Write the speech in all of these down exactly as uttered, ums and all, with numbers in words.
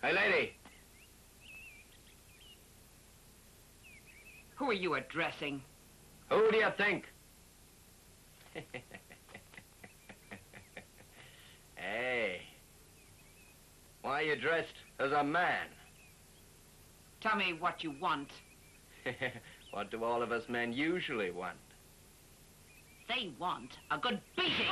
Hey, lady. Who are you addressing? Who do you think? Hey. Why are you dressed as a man? Tell me what you want. What do all of us men usually want? They want a good beating.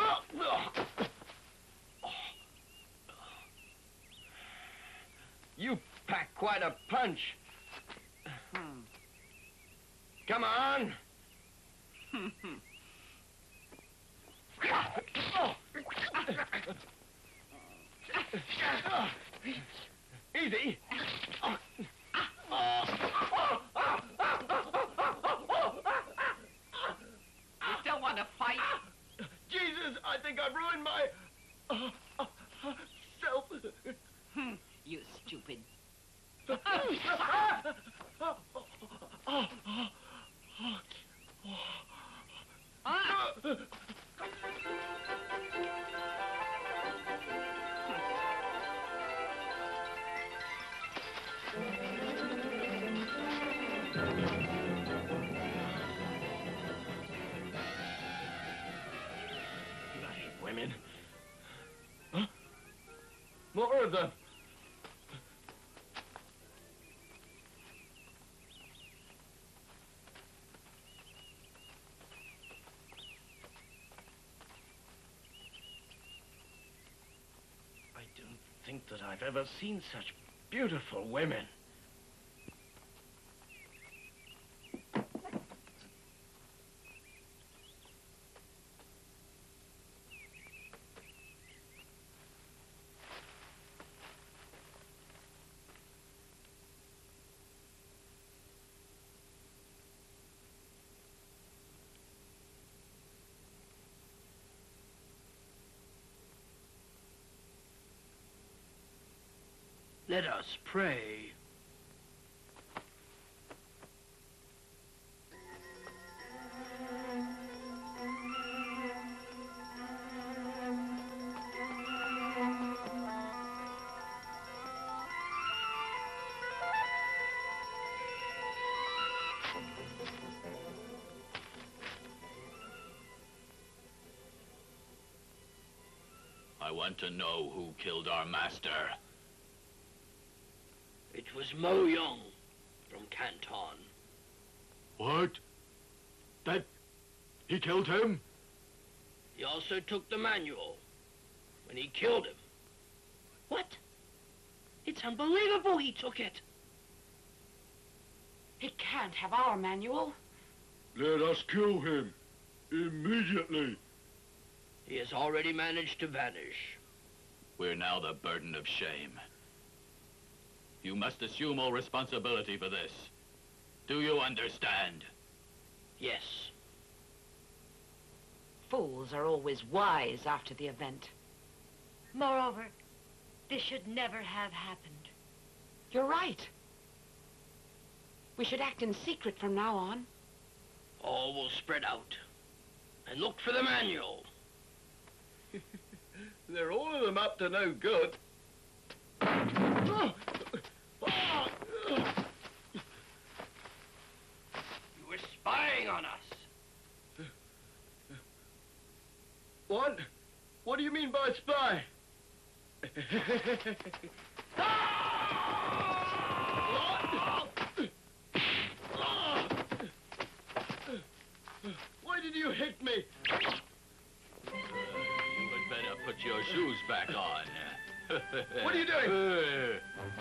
You pack quite a punch. Hmm. Come on. Easy. You still want to fight? Jesus, I think I've ruined my uh, uh, self. Hmm, you stupid. Ah! Bloody women. Huh? More of them. I don't think that I've ever seen such beautiful women. Let us pray. I want to know who killed our master. It was Mo Young from Canton. What? That... he killed him? He also took the manual when he killed him. What? It's unbelievable he took it. He can't have our manual. Let us kill him. Immediately. He has already managed to vanish. We're now the burden of shame. You must assume all responsibility for this. Do you understand? Yes. Fools are always wise after the event. Moreover, this should never have happened. You're right. We should act in secret from now on. All will spread out and look for the manual. They're all of them up to no good. You were spying on us. What? What do you mean by spy? Why did you hit me? Put your shoes back on. What are you doing?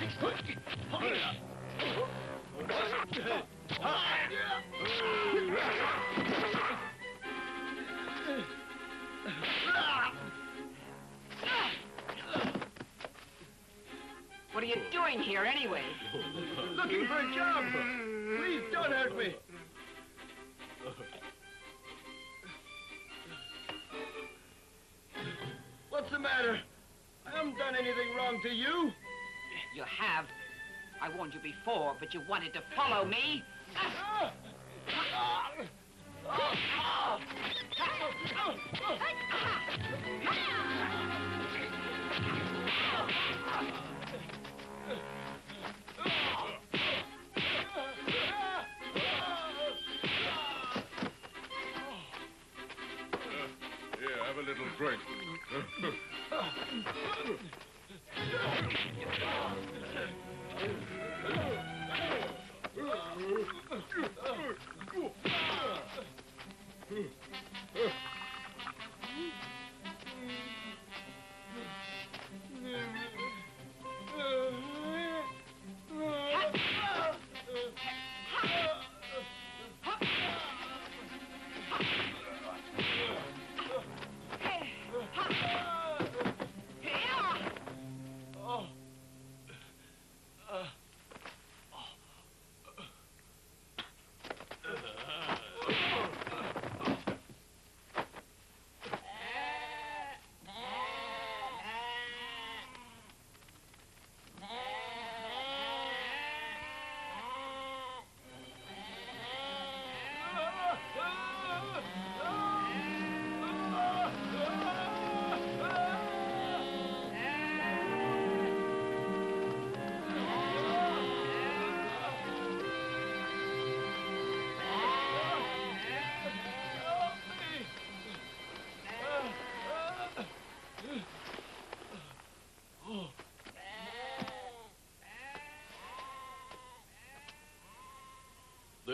What are you doing here anyway? Looking for a job. Please don't hurt me. What's the matter? I haven't done anything wrong to you. You have. I warned you before, but you wanted to follow me.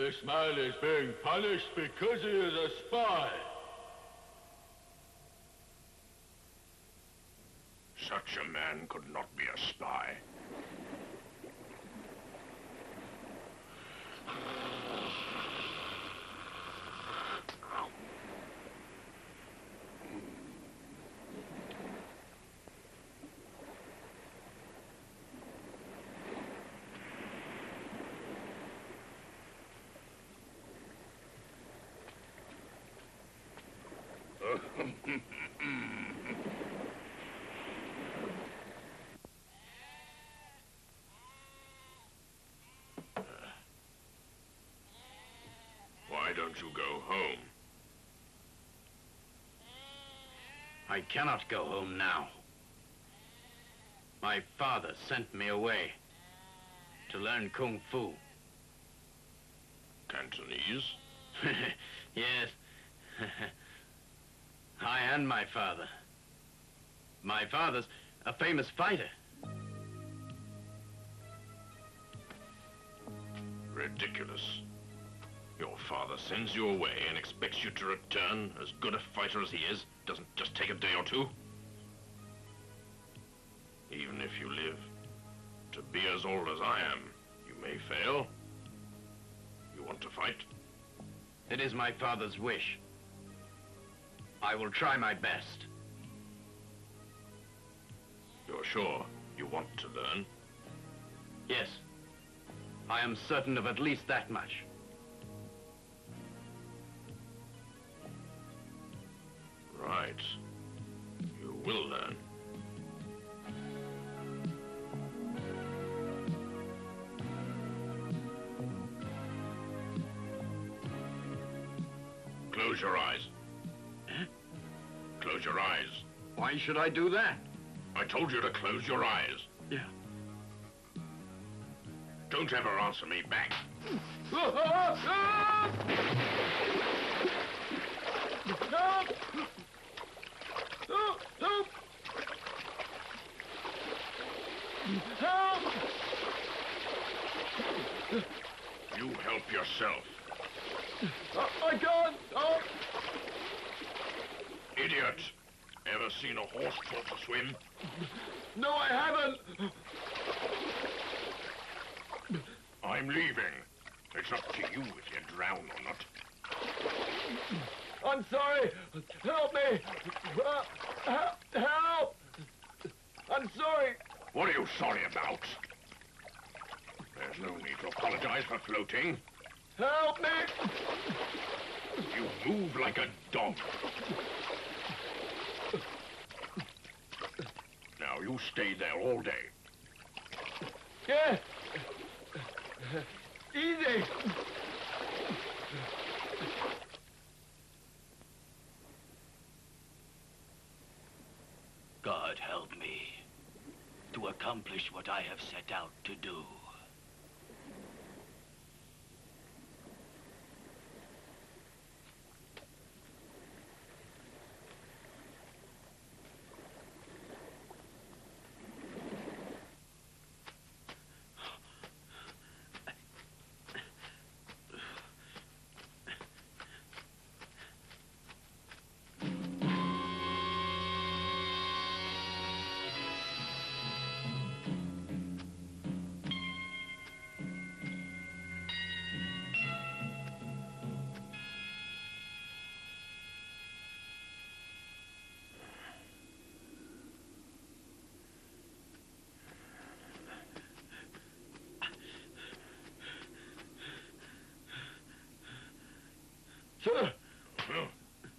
This man is being punished because he is a spy. Such a man could not be a spy. Why don't you go home? I cannot go home now. My father sent me away to learn Kung Fu. Cantonese? Yes. I and my father. My father's a famous fighter. Ridiculous. Your father sends you away and expects you to return as good a fighter as he is. Doesn't just take a day or two. Even if you live to be as old as I am, you may fail. You want to fight? It is my father's wish. I will try my best. You're sure you want to learn? Yes. I am certain of at least that much. Right. You will learn. Close your eyes. Huh? Close your eyes. Why should I do that? I told you to close your eyes. Yeah. Don't ever answer me back. You help yourself. I can't. Oh. Idiot. Ever seen a horse taught to swim? No, I haven't. I'm leaving. It's up to you if you drown or not. I'm sorry. Help me. Uh, help. I'm sorry. What are you sorry about? There's no need to apologize for floating. Help me. You move like a dog. Now you stay there all day. Yeah. Easy. God help me to accomplish what I have set out to do. Sir. Well,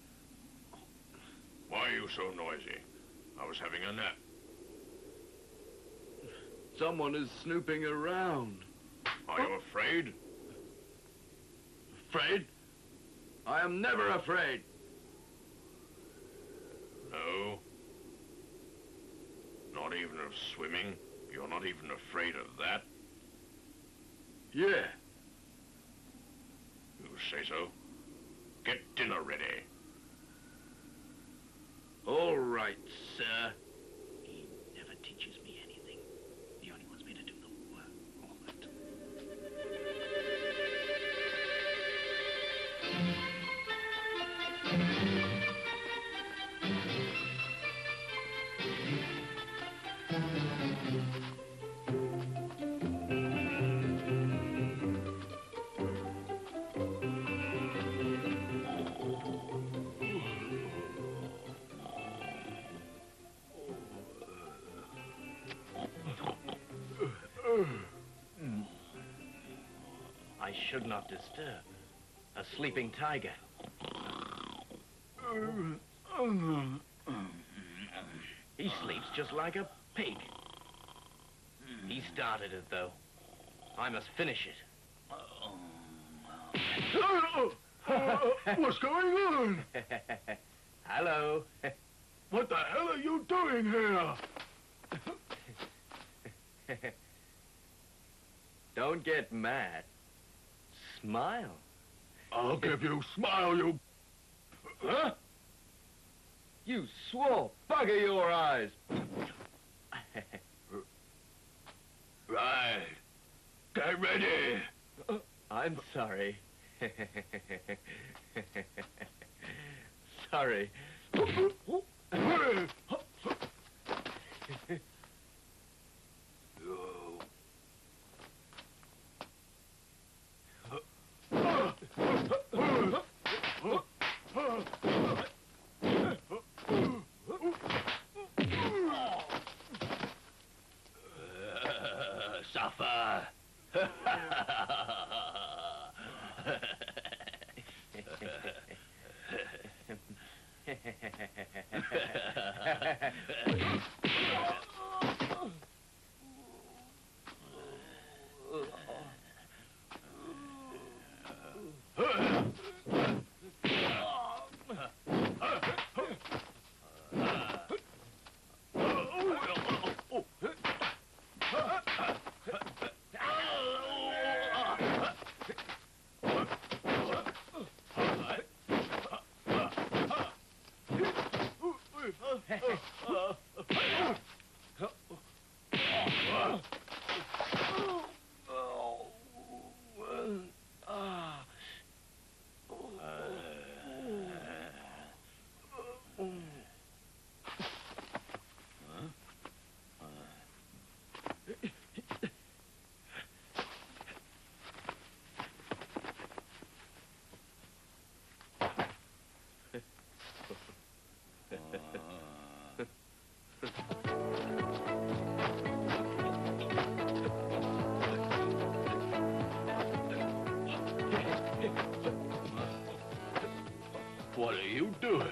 why are you so noisy? I was having a nap. Someone is snooping around. Are you afraid? Afraid? I am never afraid. No. Not even of swimming? You're not even afraid of that? Yeah. You say so? Get dinner ready. All right, sir. He never teaches me anything. He only wants me to do the work. All that. I should not disturb a sleeping tiger. He sleeps just like a pig. He started it, though. I must finish it. What's going on? Hello. What the hell are you doing here? Don't get mad. Smile. I'll give you smile, you... Huh? You swore. Bugger your eyes. Right. Get ready. I'm sorry. Sorry. Suffer. What are you doing?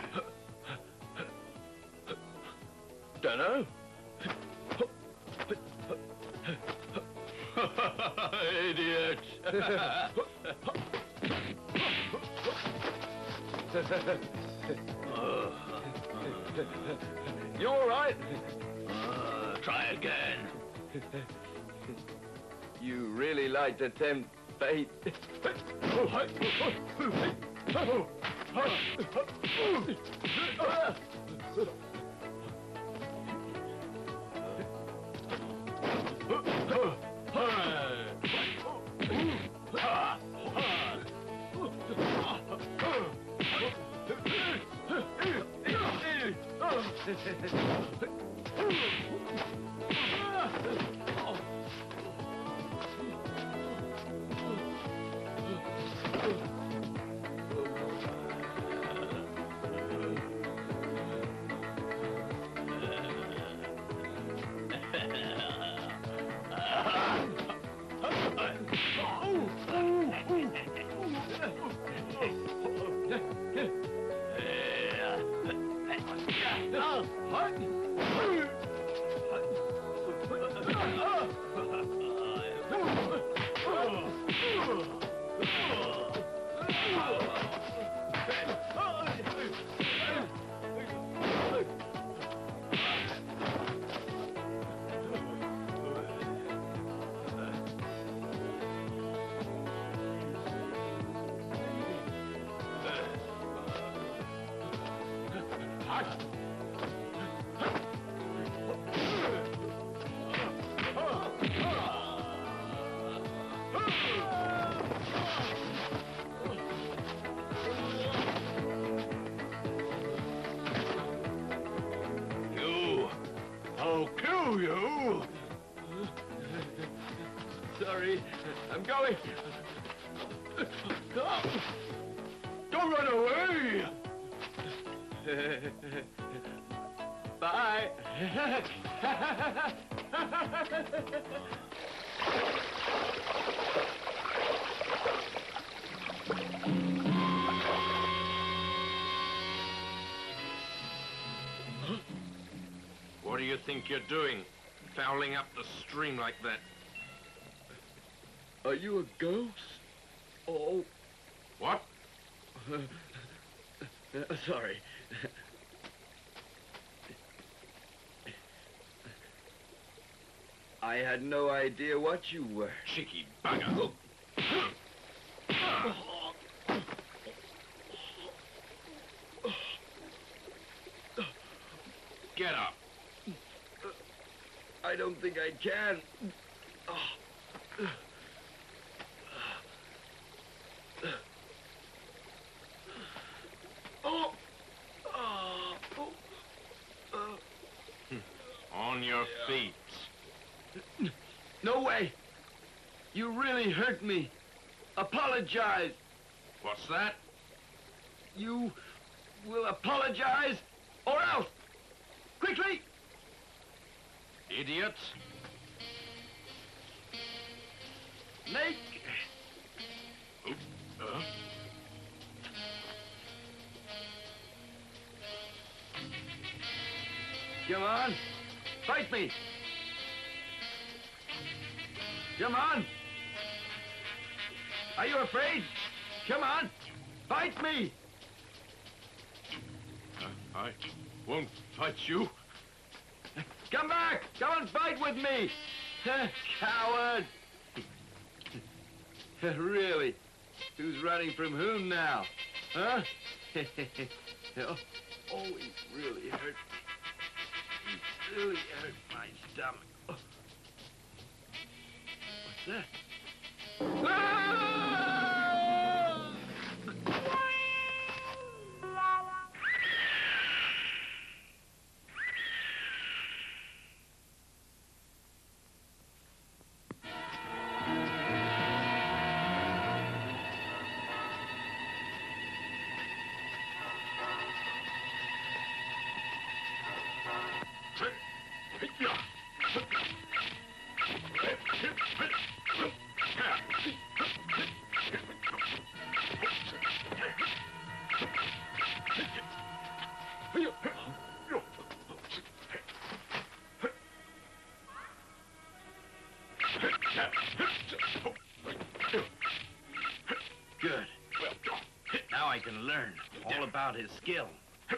Dunno. Idiot! You all right? Uh, try again. You really like to tempt fate. You! I'll kill you! Sorry, I'm going. Don't run away! Bye. think you're doing, fouling up the stream like that? Are you a ghost? Oh. What? Uh, sorry. I had no idea what you were. Cheeky bugger. Get up. I don't think I can. Oh. Oh. Oh. On your feet. No way. You really hurt me. Apologize. What's that? You will apologize or else. Quickly. Idiot. Make. Oop. Uh. Come on. Fight me. Come on. Are you afraid? Come on. Fight me. Uh, I won't fight you. Come back. Come and fight with me. Coward. Really? Who's running from whom now? Huh? Oh, he really hurt. He really hurt my stomach. Oh. What's that? Ah! Good. Now I can learn all about his skill.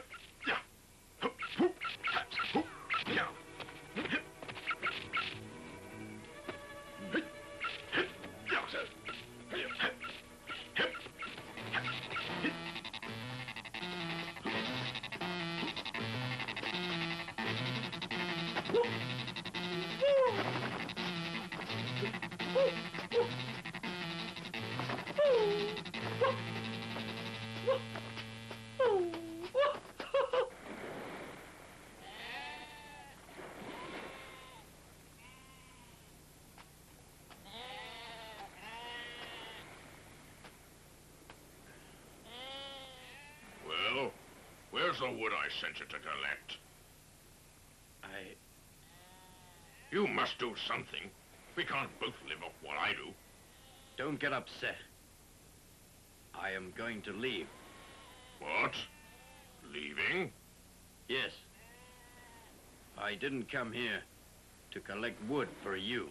Well, where's the wood I sent you to collect? I... You must do something. We can't both live off what I do. Don't get upset. I am going to leave. What? Leaving? Yes. I didn't come here to collect wood for you.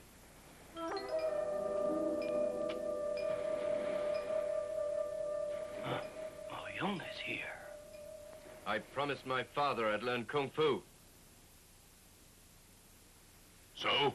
Oh, Yong is here. I promised my father I'd learn Kung Fu. So?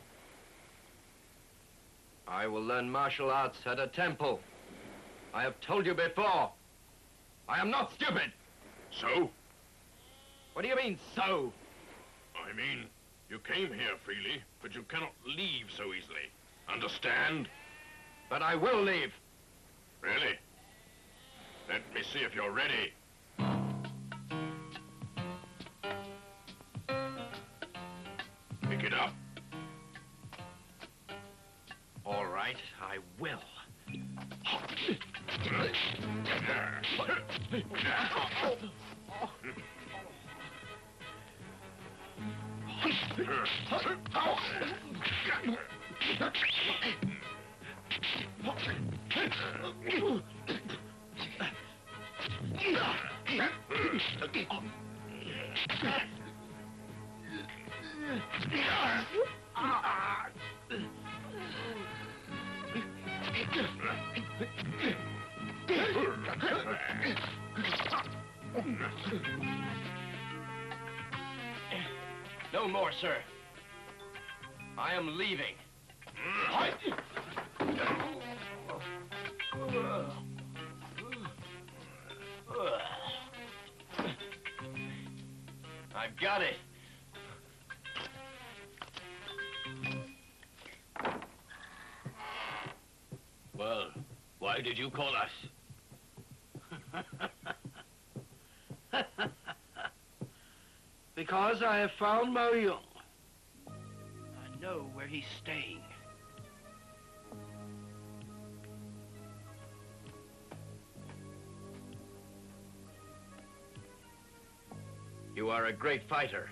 I will learn martial arts at a temple. I have told you before. I am not stupid. So? What do you mean, so? I mean, you came here freely, but you cannot leave so easily. Understand? But I will leave. Really? Let me see if you're ready. Pick it up. All right, I will. No more, sir. I am leaving. I've got it. Well, why did you call us? Because I have found Mo Young. I know where he's staying. You are a great fighter.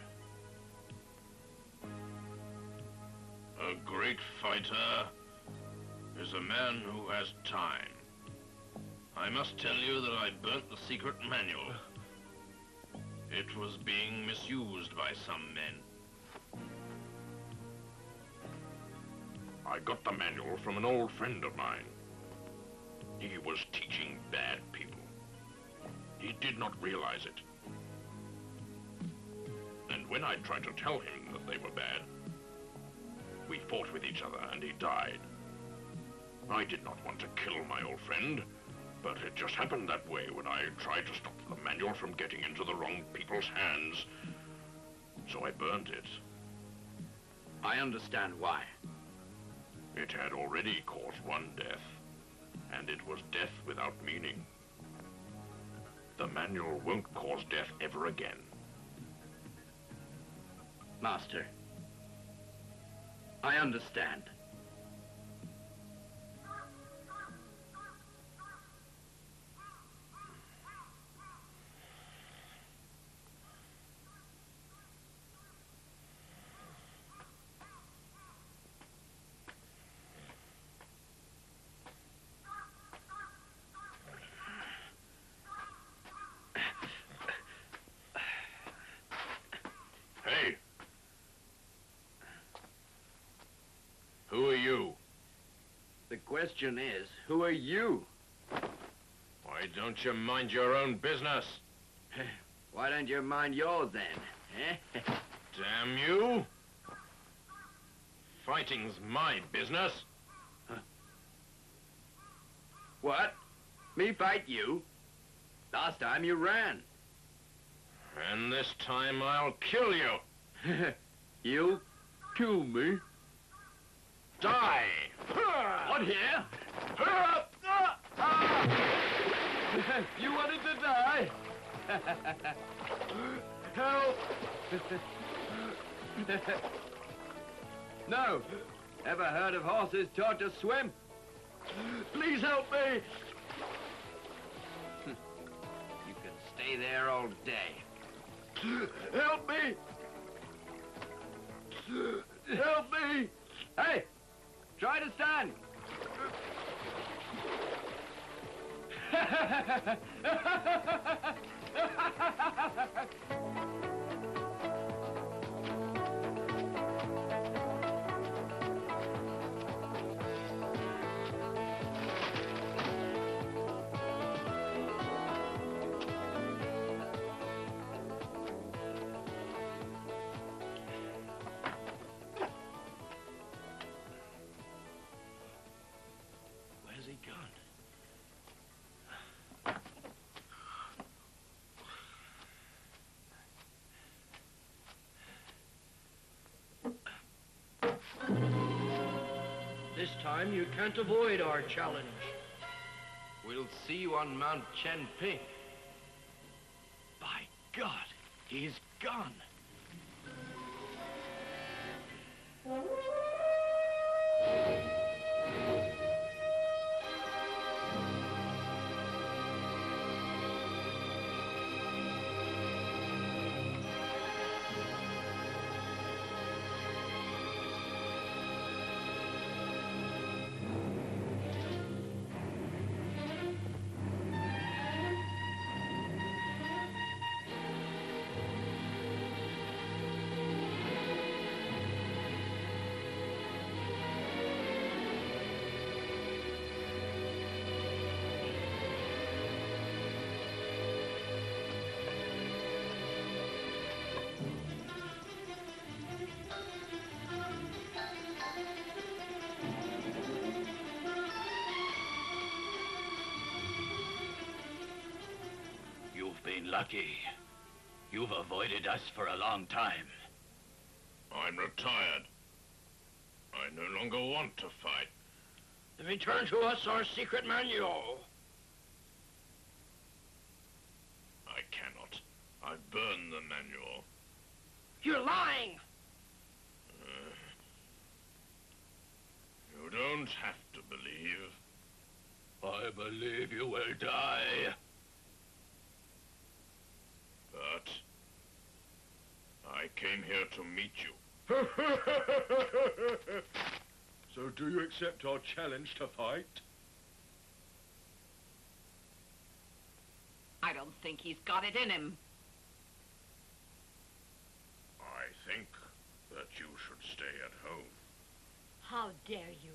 A great fighter is a man who has time. I must tell you that I burnt the secret manual. It was being misused by some men. I got the manual from an old friend of mine. He was teaching bad people. He did not realize it. And when I tried to tell him that they were bad, we fought with each other and he died. I did not want to kill my old friend, but it just happened that way when I tried to stop the manual from getting into the wrong people's hands. So I burned it. I understand why. It had already caused one death, and it was death without meaning. The manual won't cause death ever again. Master, I understand. Hey! Who are you? The question is, who are you? Why don't you mind your own business? Why don't you mind yours then, eh? Damn you! Fighting's my business. What? Me fight you? Last time you ran. And this time I'll kill you. You kill me? Die! What here? You wanted to die? Help! No. Ever heard of horses taught to swim? Please help me! You can stay there all day. Help me! Help me! Hey! Try to stand! Where's he gone? This time you can't avoid our challenge. We'll see you on Mount Chenping. By God, he's gone. lucky. You've avoided us for a long time. I'm retired. I no longer want to fight. Then return to us our secret manual. I cannot. I burned the manual. You're lying! Uh, you don't have to believe. I believe you will die. But I came here to meet you. So do you accept our challenge to fight? I don't think he's got it in him. I think that you should stay at home. How dare you?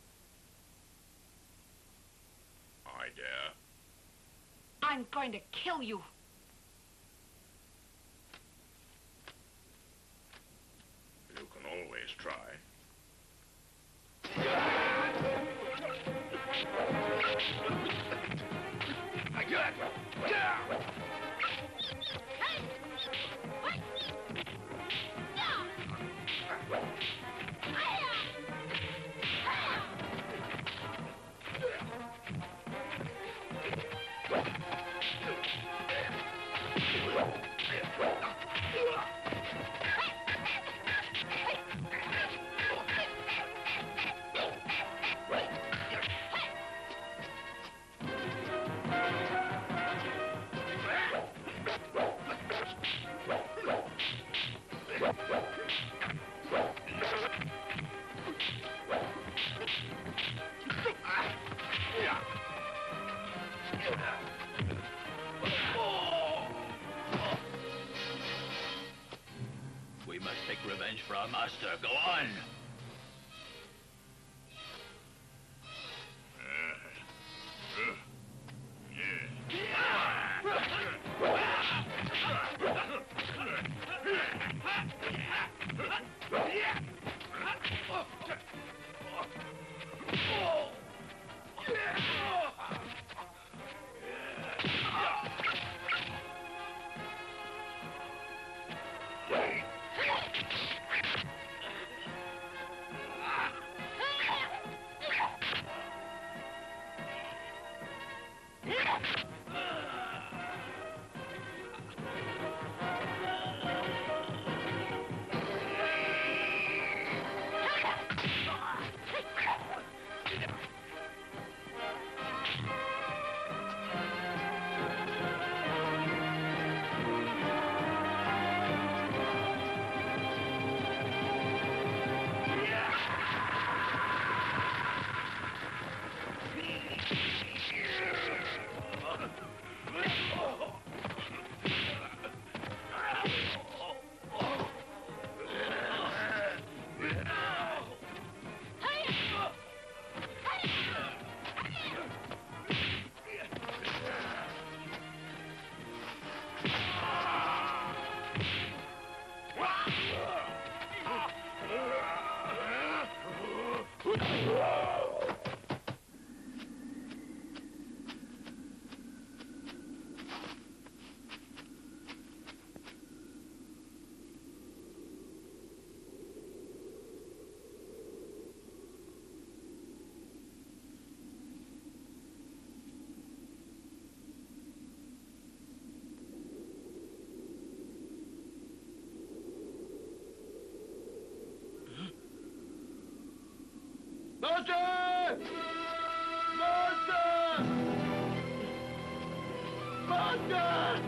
I dare. I'm going to kill you. You can always try. We must take revenge for our master. Go on! Master! Master! Master!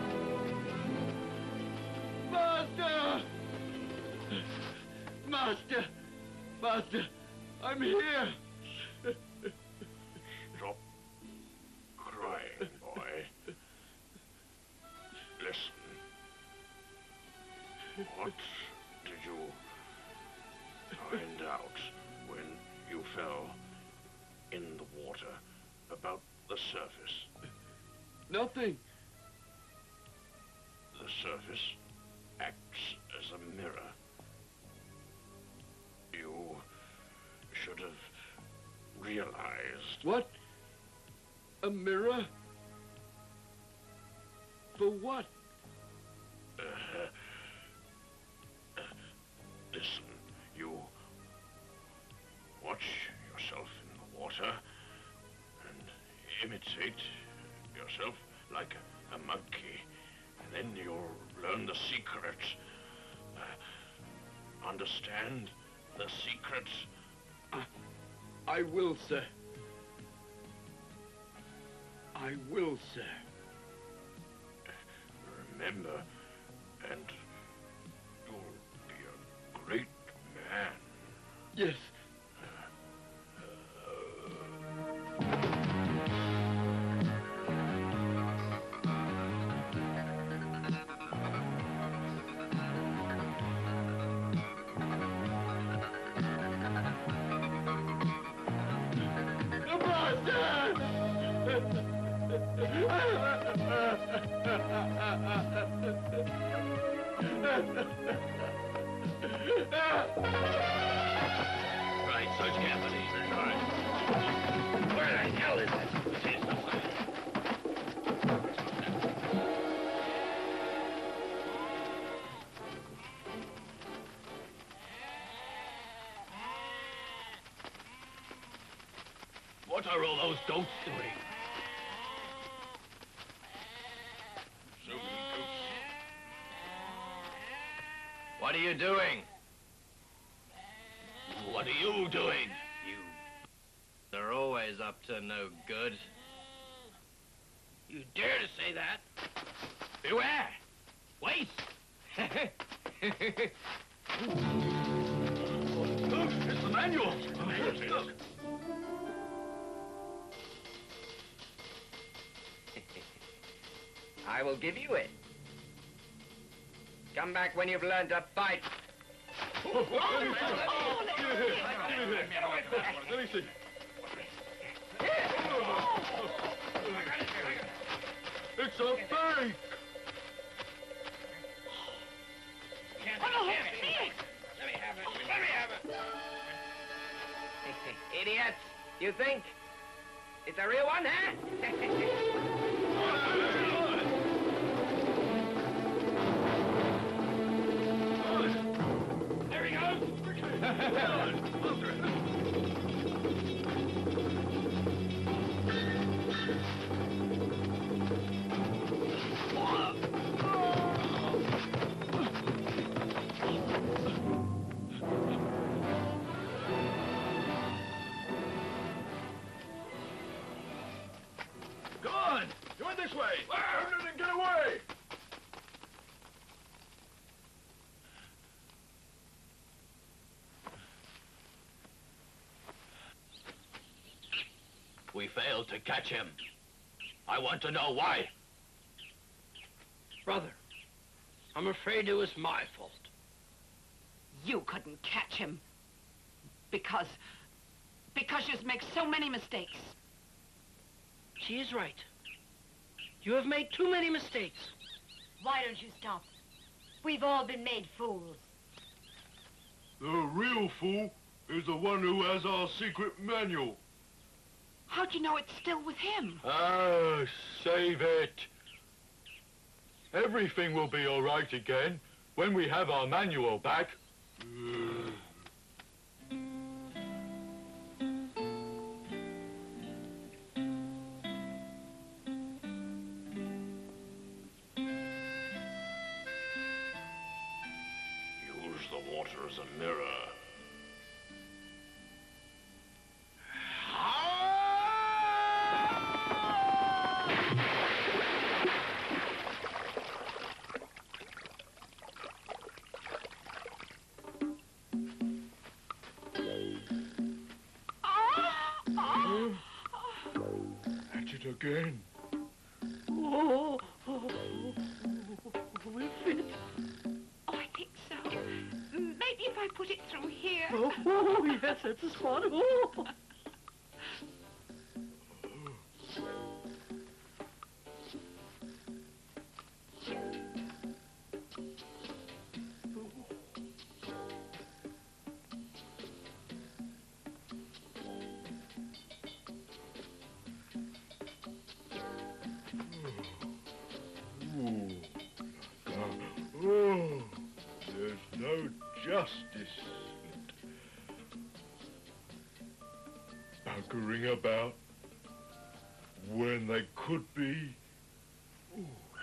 Master! Master! Master! I'm here! Stop crying, boy. Listen. What did you find out when you fell in the water about the surface? Nothing. The surface acts as a mirror. You should have realized. What? A mirror? For what? water and imitate yourself like a, a monkey. And then you'll learn the secret. Uh, understand the secret? I, I will, sir. I will, sir. Remember, and you'll be a great man. Yes. Right, search carefully. Where the hell is it? It is somewhere. What are all those goats doing? So many goats. What are you doing? What are you doing? You... They're always up to no good. You dare to say that? Beware! Wait! Look, it's the manual! Look. I will give you it. Come back when you've learned to fight. Let me see. It's a fake! Oh, Felix! Let me have it. Let me have it. Idiots! You think it's a real one, huh? There he Come on! You went this way! Turn it and get away! We failed to catch him. I want to know why. Brother, I'm afraid it was my fault. You couldn't catch him. Because... because you make so many mistakes. She is right. You have made too many mistakes. Why don't you stop? We've all been made fools. The real fool is the one who has our secret manual. How'd you know it's still with him? Ah, save it. Everything will be all right again when we have our manual back. Use the water as a mirror. At it again. Oh, oh, will it fit? Oh, I think so. Maybe if I put it through here. Oh, oh yes, that's the spot. Oh. Ooh. Oh, there's no justice. Oh, hunkering about when they could be. Ooh.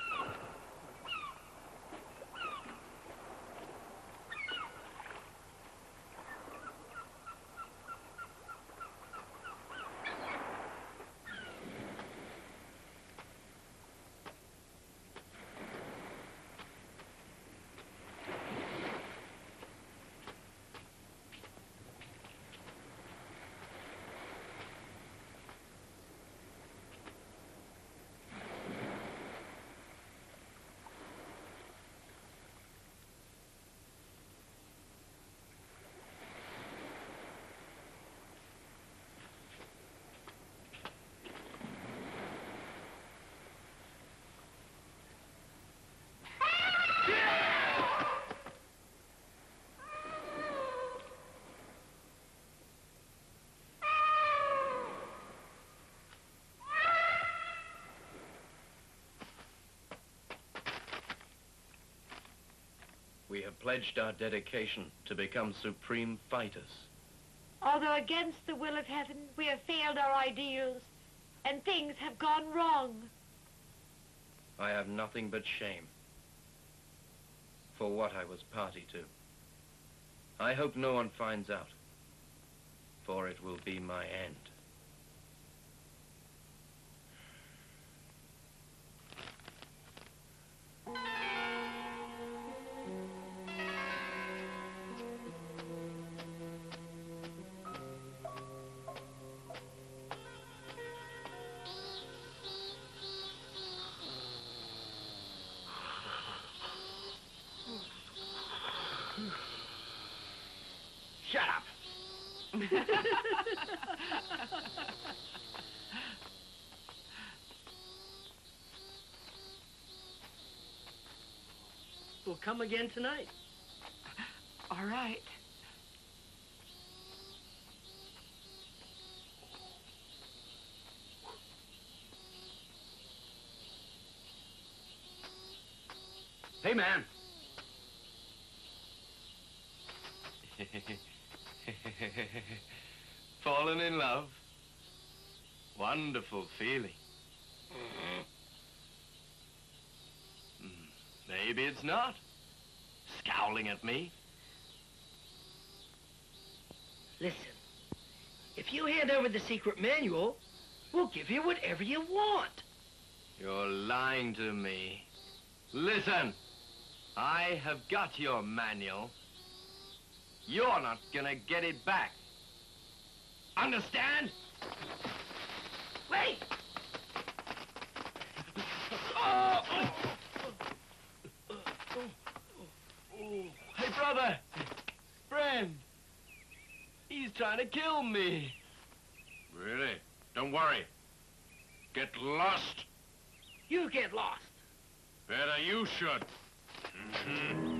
We have pledged our dedication to become supreme fighters. Although against the will of heaven, we have failed our ideals, and things have gone wrong. I have nothing but shame for what I was party to. I hope no one finds out, for it will be my end. Shut up. We'll come again tonight. All right. Hey, man. Fallen in love. Wonderful feeling. Mm, maybe it's not. Scowling at me. Listen, if you hand over the secret manual, we'll give you whatever you want. You're lying to me. Listen, I have got your manual. You're not gonna get it back. Understand? Wait! Hey, brother! Friend! He's trying to kill me. Really? Don't worry. Get lost. You get lost. Better you should. Mhm.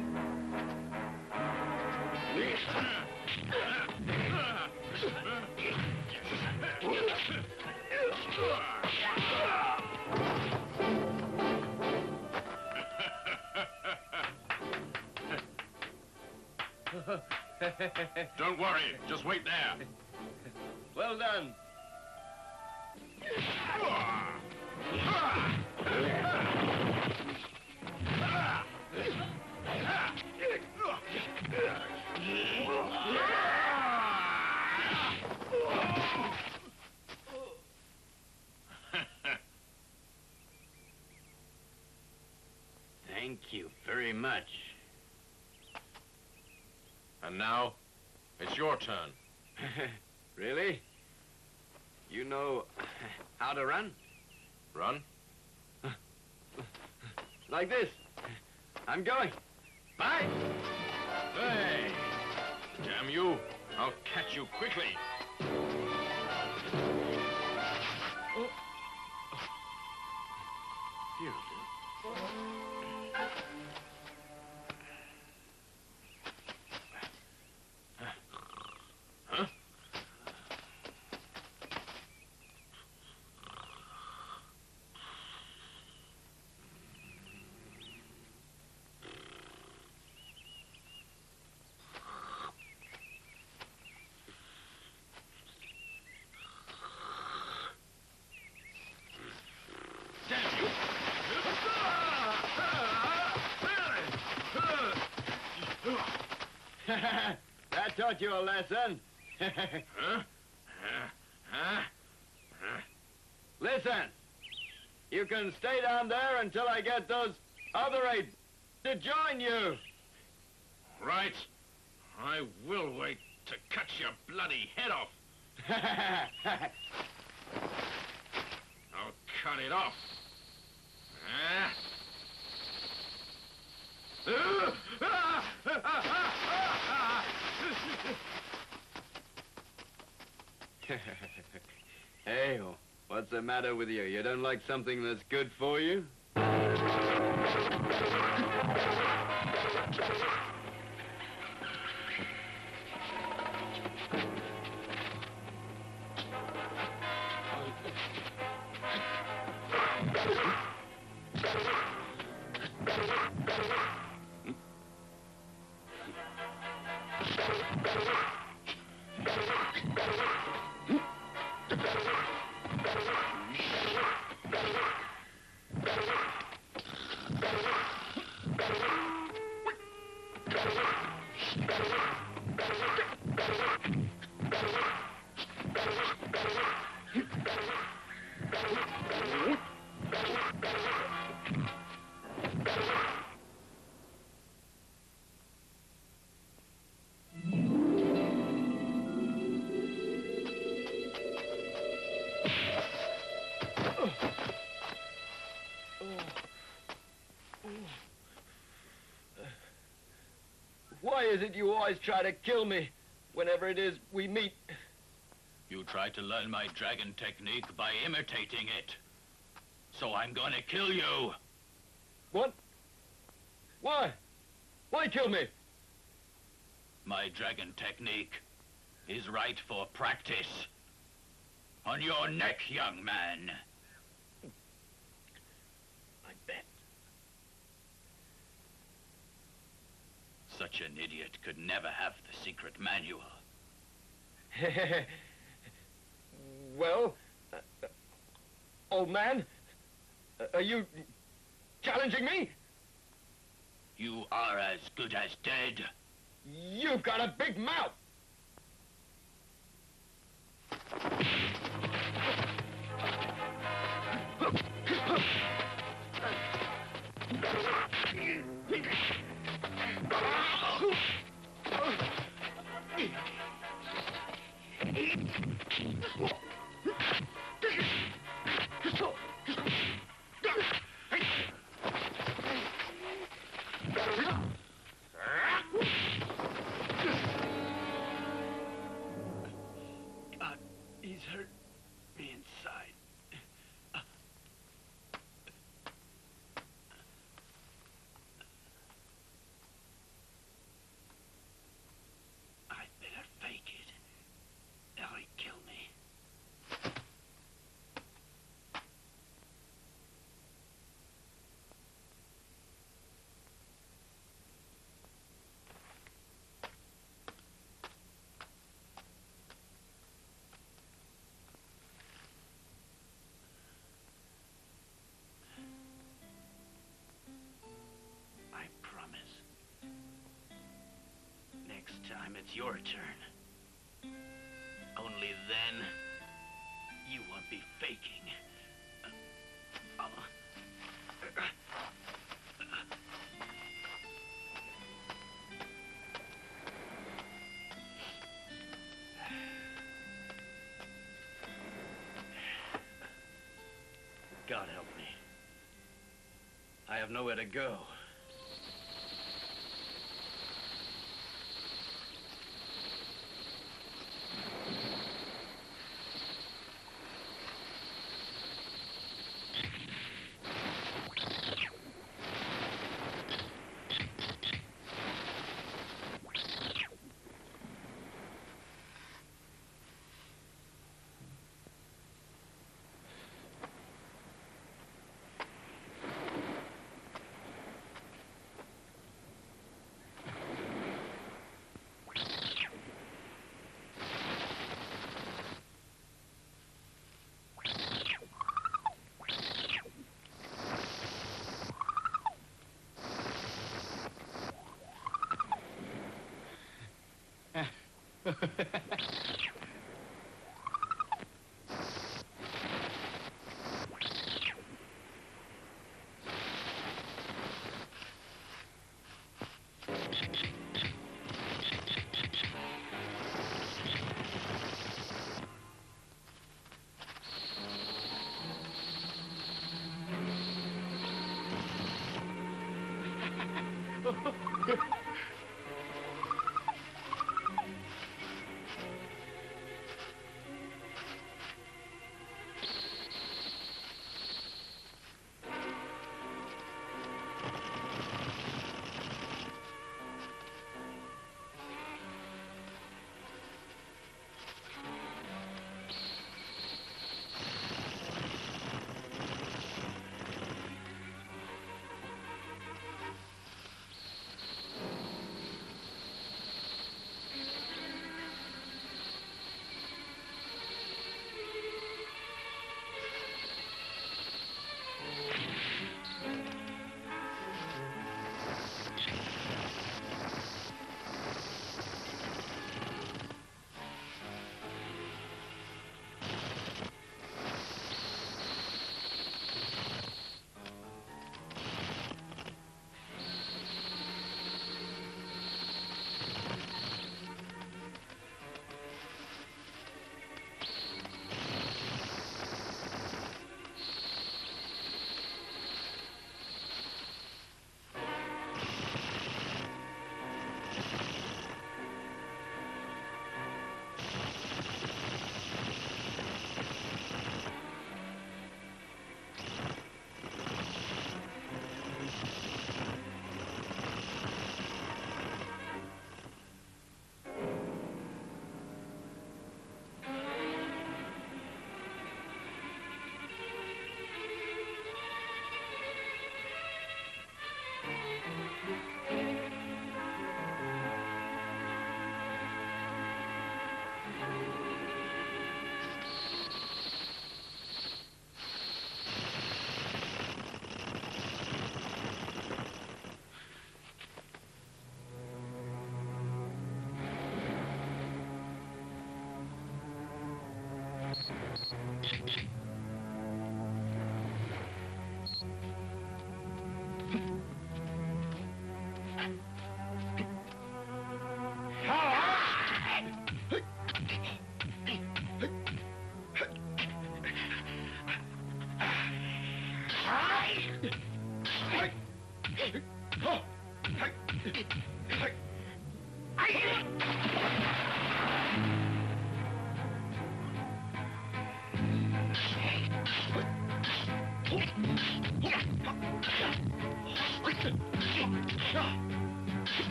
Don't worry, just wait there. Well done. Thank you very much. And now, it's your turn. Really? You know how to run? Run? Like this. I'm going. Bye. Hey! Damn you! I'll catch you quickly. Huh? That taught you a lesson. Huh? Huh? Huh? Huh? Listen, you can stay down there until I get those other eight to join you. Right. I will wait to cut your bloody head off. I'll cut it off. Huh? Hey, what's the matter with you? You don't like something that's good for you? Why is it you always try to kill me whenever it is we meet? You tried to learn my dragon technique by imitating it. So I'm gonna kill you. What? Why? Why kill me? My dragon technique is right for practice. On your neck, young man. I bet. Such an idiot could never have the secret manual. Well, uh, uh, old man, uh, are you challenging me? You are as good as dead. You've got a big mouth. God, he's hurt me inside. I better fake it. Now he kill me. I promise. Next time it's your turn. Only then, you won't be faking. Uh, uh, God help me. I have nowhere to go.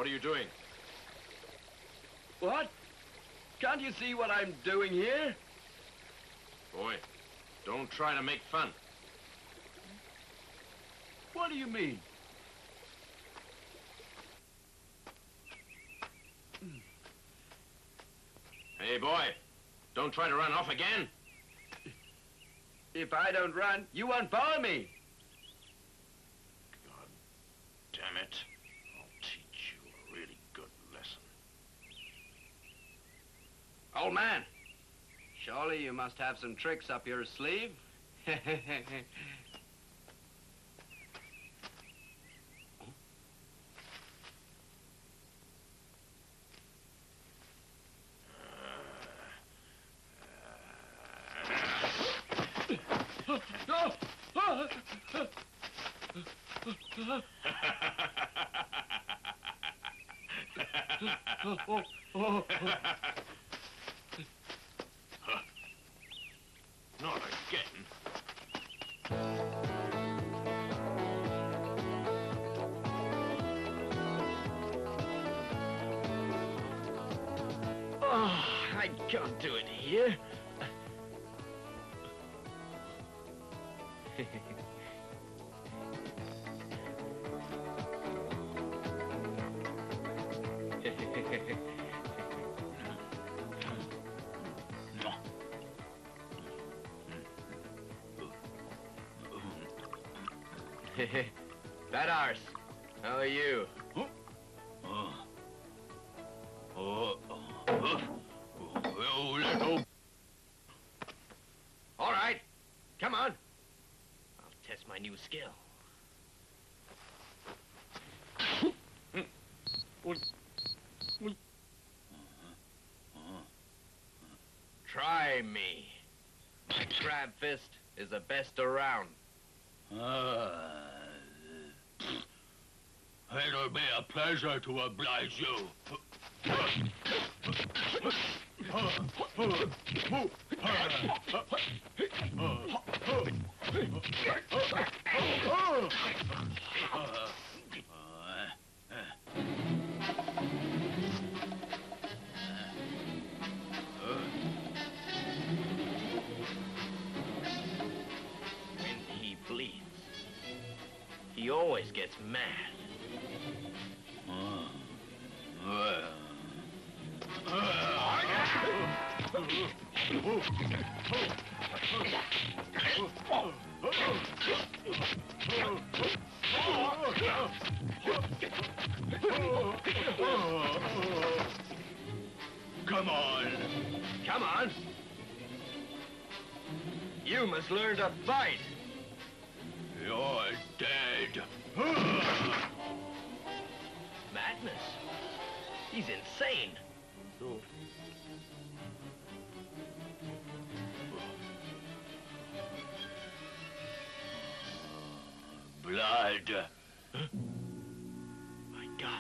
What are you doing? What? Can't you see what I'm doing here? Boy, don't try to make fun. What do you mean? Hey, boy, don't try to run off again. If I don't run, you won't follow me. God damn it. I'll teach you a really good lesson. Old man, surely you must have some tricks up your sleeve. Not again. Oh, I can't do it here. Bad arse, how are you? Oh. Oh. Oh. Oh, little... All right, come on. I'll test my new skill. Try me. My crab fist is the best around. Uh, it'll be a pleasure to oblige you. When he bleeds, he always gets mad. Come on. Come on. You must learn to fight. You're dead. Madness. He's insane. Blood. My God.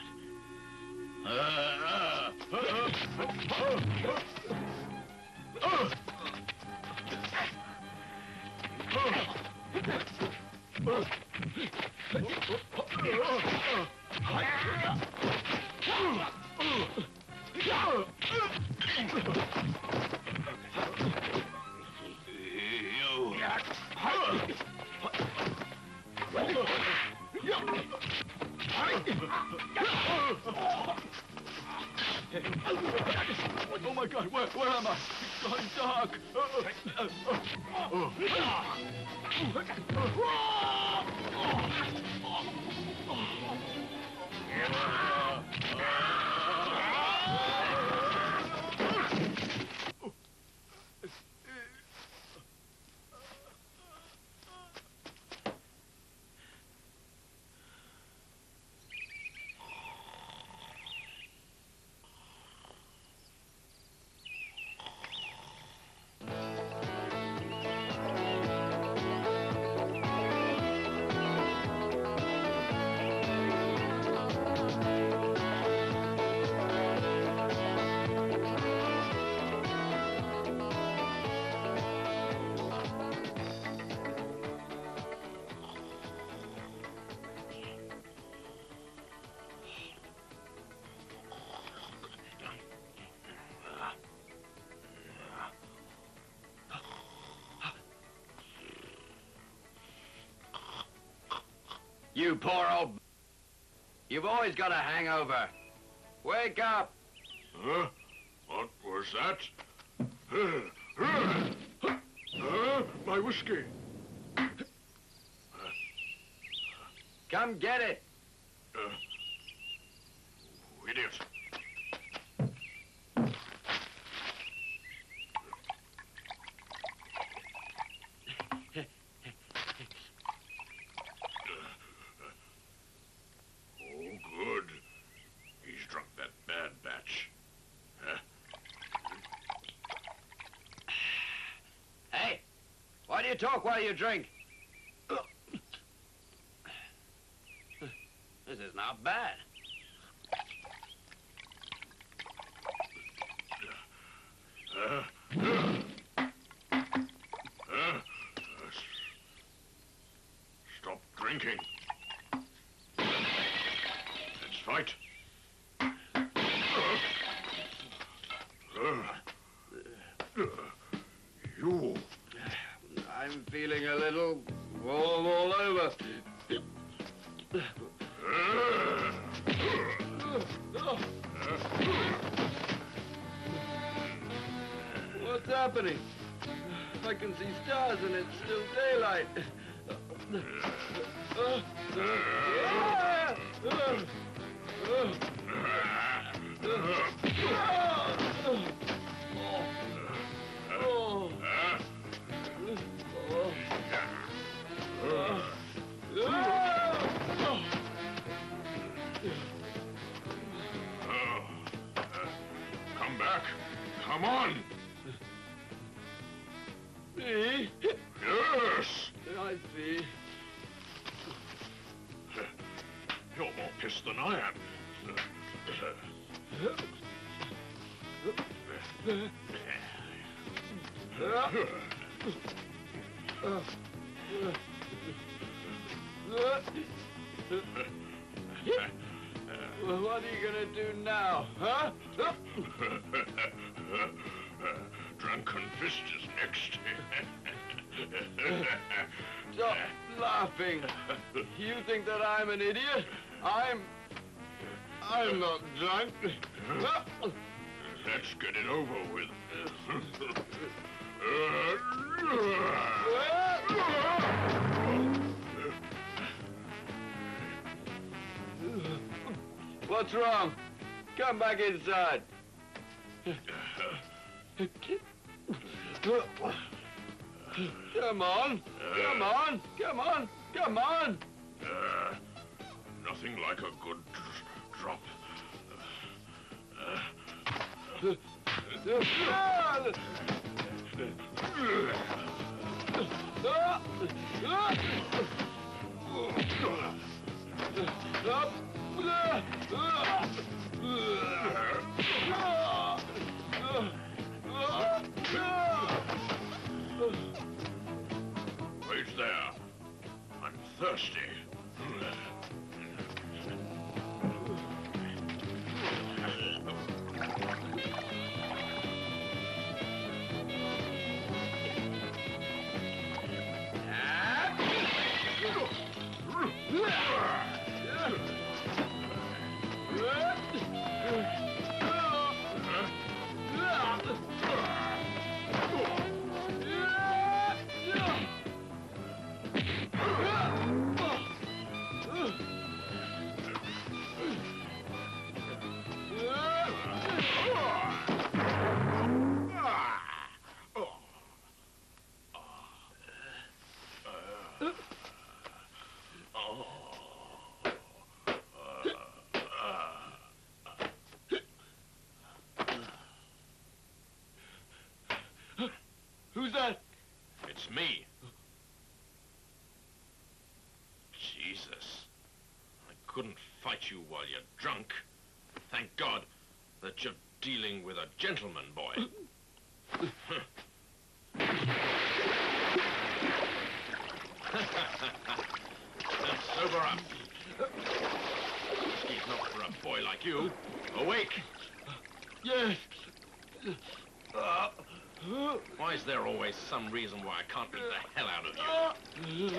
Oh my God, where, where am I? It's gone dark. You poor old... You've always got a hangover. Wake up! Huh? What was that? Uh, my whiskey. Come get it! Uh, idiot. Oh, good. He's drunk that bad batch. Huh? Hey! Why do you talk while you drink? This is not bad. Uh, uh, uh, stop drinking. Let's fight. Uh, uh, you. I'm feeling a little warm all over. What's happening? I can see stars and it's still daylight. Come back. Come on. Me? Yes. I see. You're more pissed than I am. Well, what are you gonna do now, huh? Drunken Fist is next. Stop laughing. You think that I'm an idiot? I'm... I'm not drunk. Let's get it over with. What's wrong? Come back inside. Come on, come on, come on, come on. Uh, nothing like a good drop. Wait there. I'm thirsty. Who's that? It's me. Jesus. I couldn't fight you while you're drunk. Thank God that you're dealing with a gentleman, boy. Sober up. Whiskey's not for a boy like you. Awake. Yes. Uh, Why is there always some reason why I can't beat the hell out of you?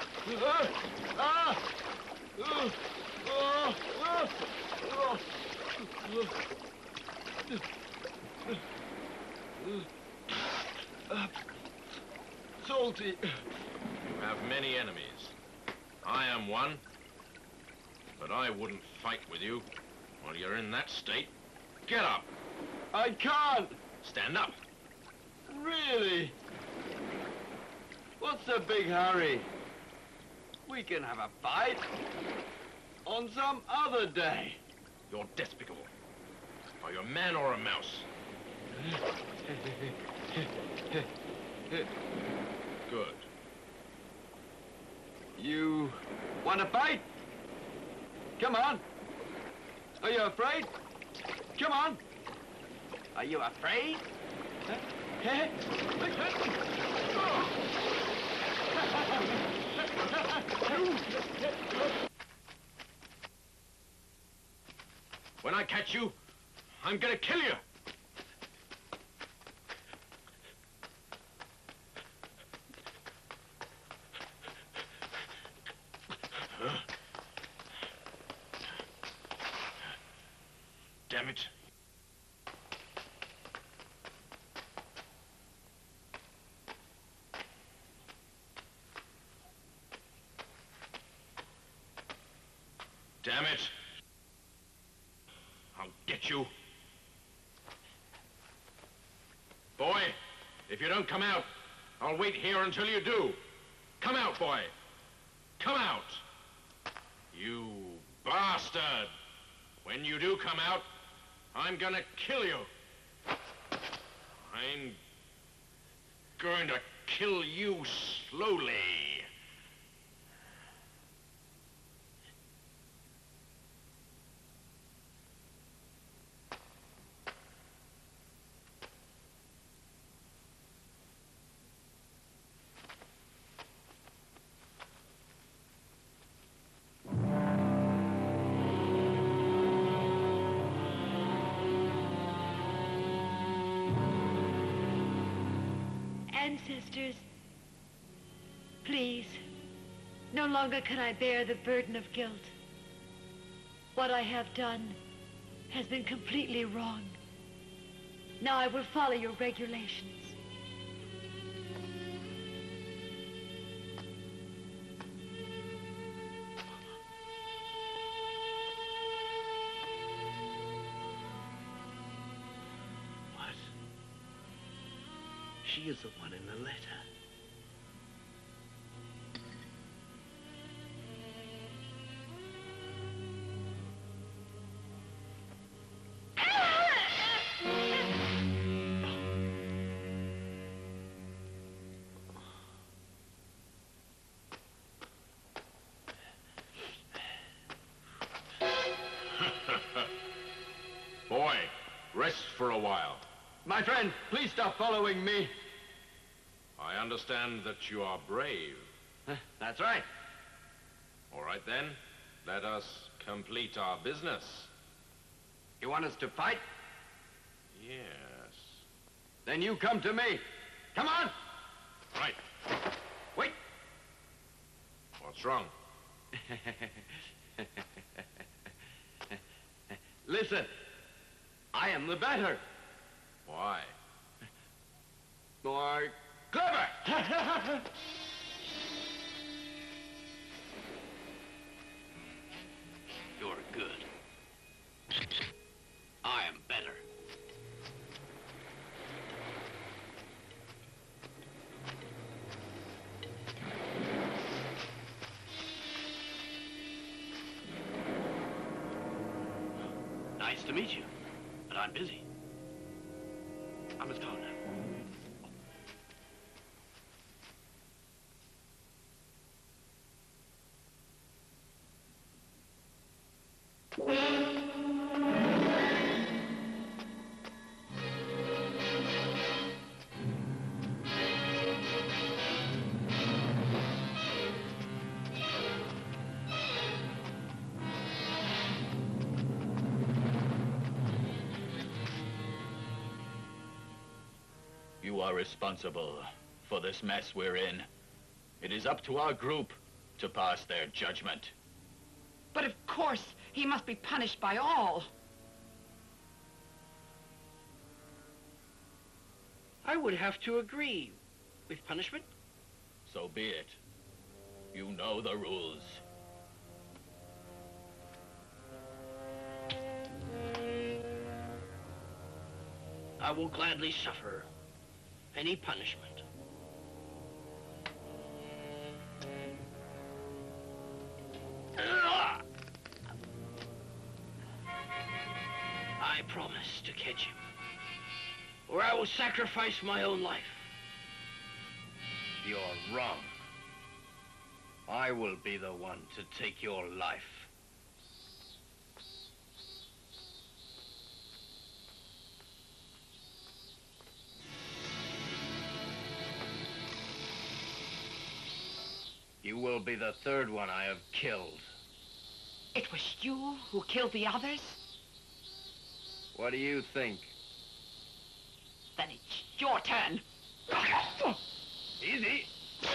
Salty. You have many enemies. I am one. But I wouldn't fight with you while you're in that state. Get up. I can't. Stand up. Really? What's the big hurry? We can have a fight on some other day. You're despicable. Are you a man or a mouse? Good. You want to fight? Come on. Are you afraid? Come on. Are you afraid? Huh? When I catch you, I'm gonna kill you. Damn it. Damn it. I'll get you. Boy, if you don't come out, I'll wait here until you do. Come out, boy. Come out. You bastard. When you do come out, I'm gonna kill you. I'm going to kill you slowly. Ancestors, please, no longer can I bear the burden of guilt. What I have done has been completely wrong. Now I will follow your regulations. What? She is the one in the letter. Boy, rest for a while. My friend, please stop following me. I understand that you are brave. That's right. All right then, let us complete our business. You want us to fight? Yes. Then you come to me. Come on! Right. Wait! What's wrong? Listen, I am the better. Why? More clever! You're good. I am better. Nice to meet you, but I'm busy. I must go now. You are responsible for this mess we're in. It is up to our group to pass their judgment. But of course, he must be punished by all. I would have to agree with punishment. So be it. You know the rules. I will gladly suffer any punishment. I promise to catch him, or I will sacrifice my own life. You're wrong. I will be the one to take your life. You will be the third one I have killed. It was you who killed the others? What do you think? Then it's your turn. Easy.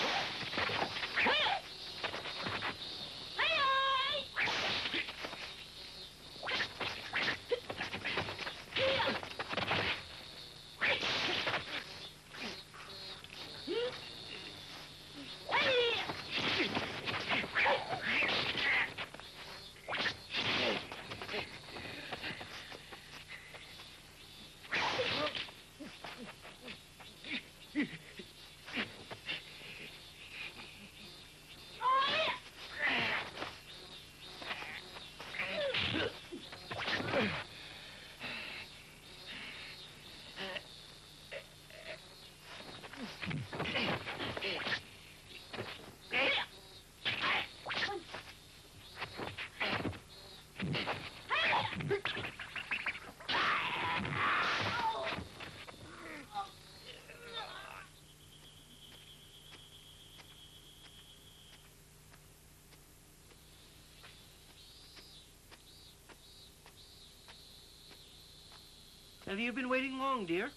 Have you been waiting long, dear?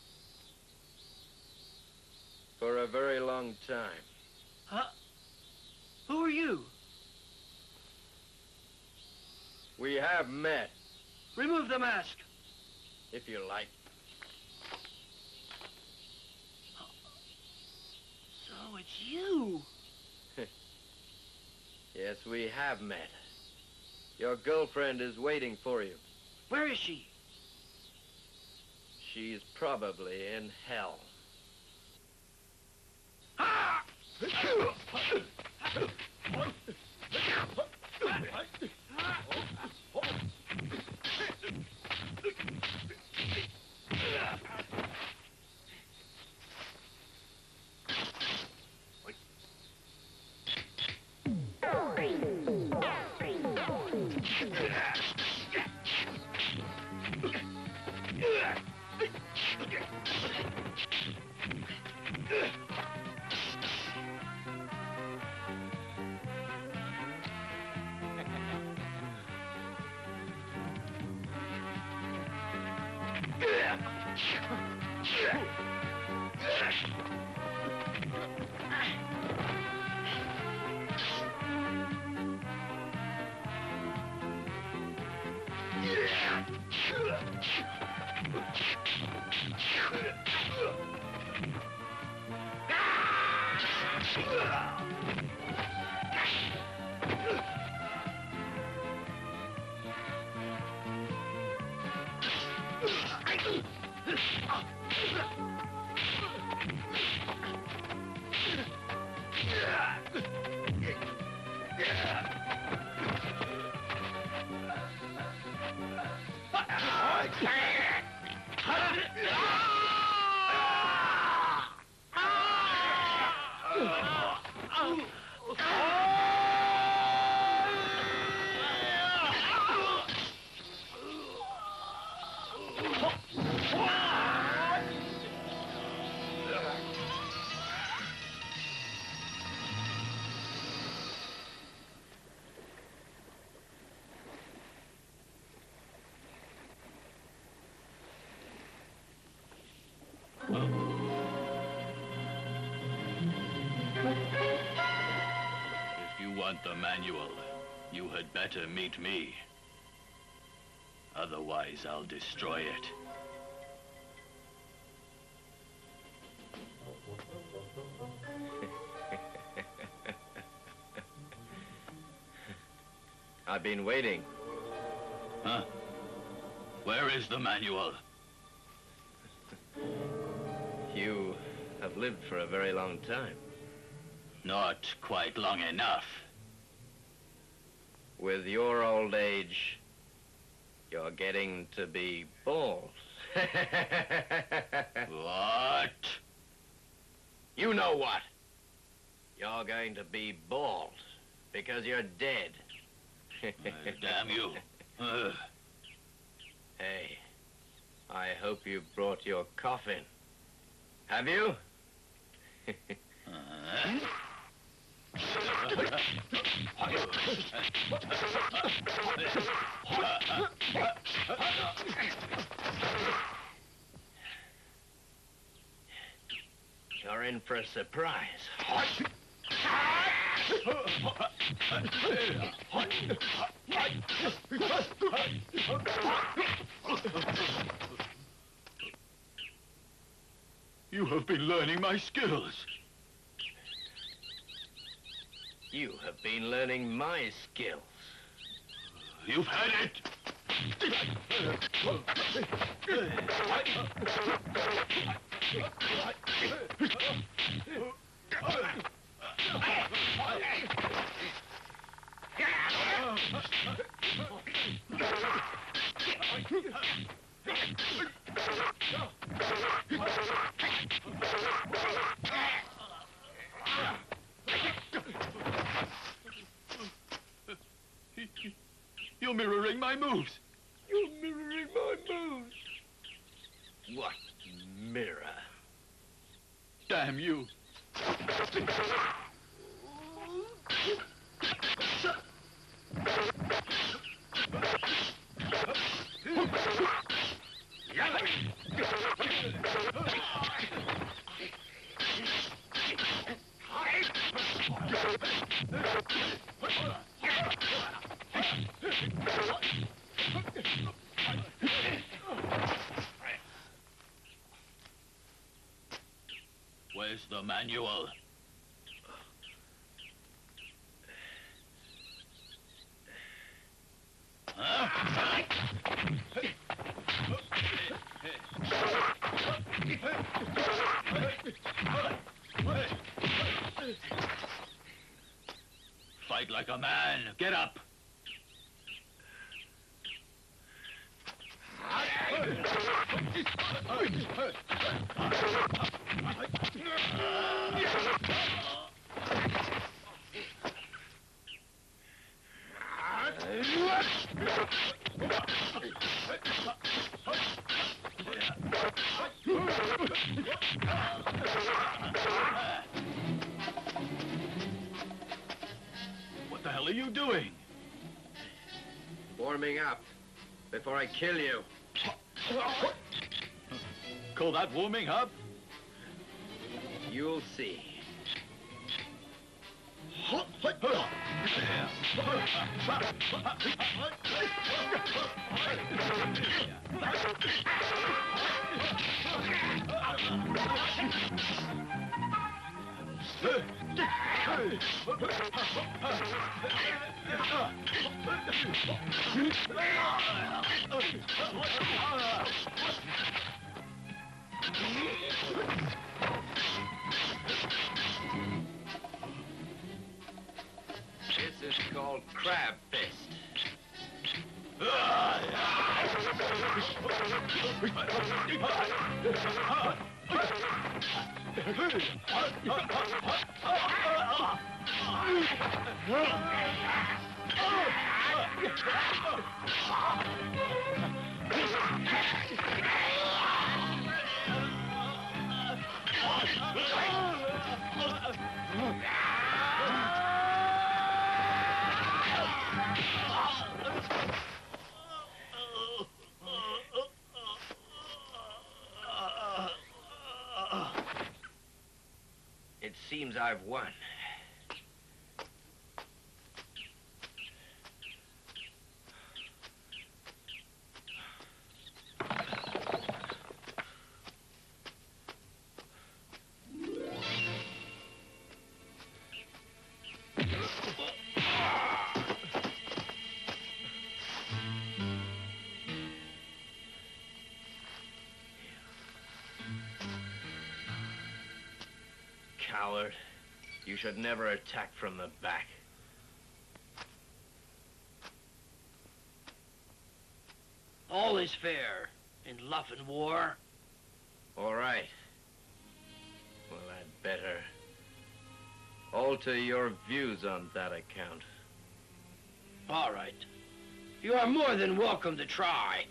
For a very long time. Huh? Who are you? We have met, Remove the mask. if you like. So it's you. Yes, we have met. Your girlfriend is waiting for you. Where is she? She's probably in hell. Ah! If you want the manual, you had better meet me. Otherwise, I'll destroy it. I've been waiting. Huh? Where is the manual? You have lived for a very long time. Not quite long enough. With your old age, you're getting to be bald. What? You know what? You're going to be bald because you're dead. Uh, damn you. Uh. Hey, I hope you brought your coffin. Have you? uh. You're in for a surprise. You have been learning my skills. You have been learning my skills. You've had it. You're mirroring my moves. You're mirroring my moves. What mirror? Damn you. Where's the manual? Huh? Fight like a man. Get up. What the hell are you doing? Warming up before I kill you. Call that warming up? You'll see. This is called crab fist. It seems I've won. Coward. You should never attack from the back. All is fair in love and war. All right. Well, I'd better alter your views on that account. All right. You are more than welcome to try.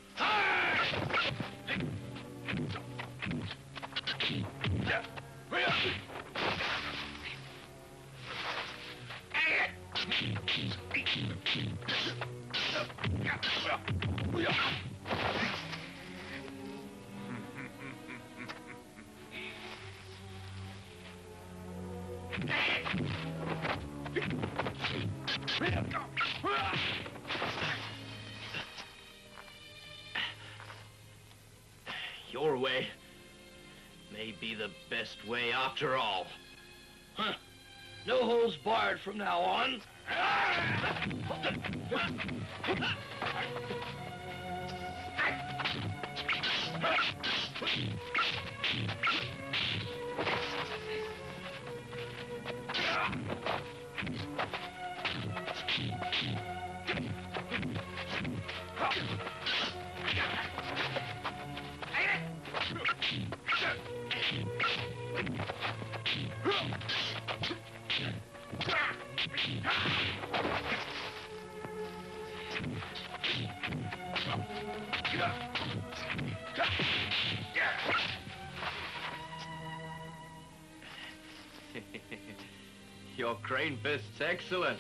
Your way may be the best way after all. Huh. No holds barred from now on. Your crane fist's excellent.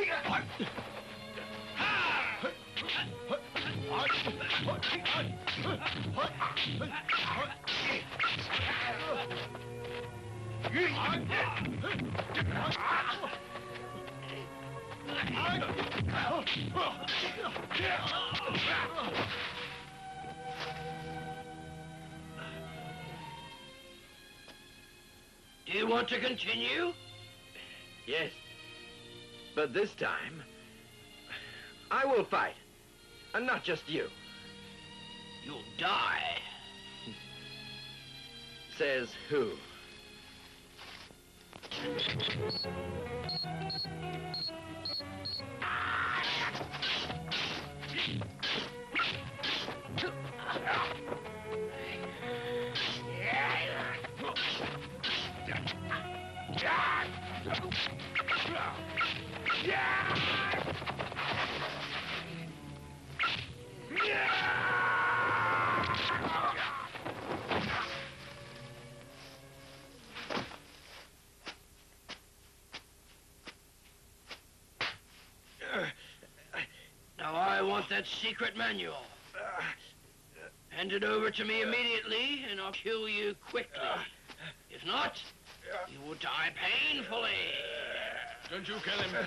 Do you want to continue? Yes. But this time, I will fight. And not just you. You'll die. Says who? Now I want that secret manual. Hand it over to me immediately, and I'll kill you quickly. If not, you will die painfully. Don't you kill him.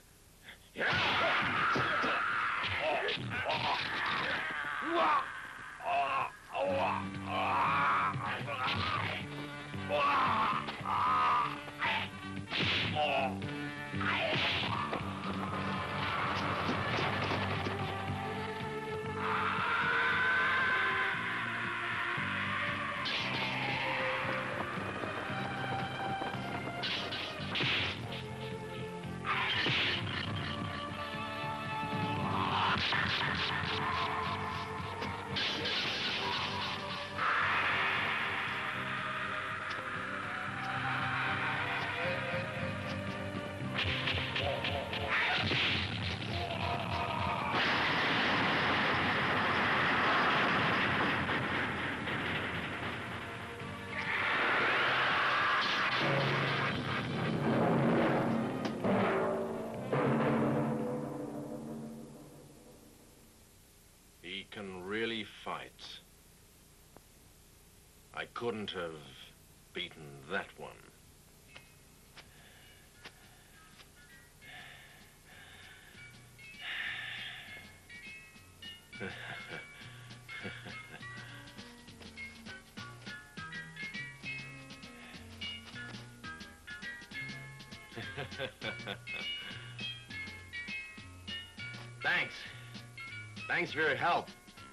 He can really fight. I couldn't have beaten that one. Thanks. Thanks for your help.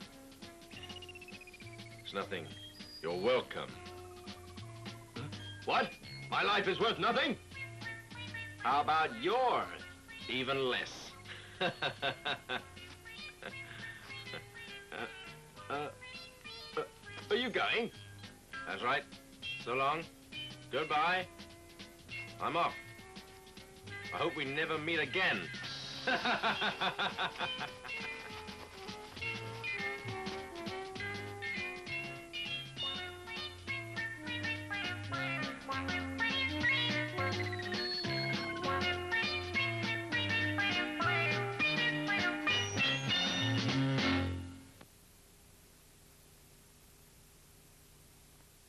It's nothing. You're welcome. Huh? What? My life is worth nothing? How about yours? Even less. uh, uh, uh, are you going? That's right. So long. Goodbye. I'm off. I hope we never meet again.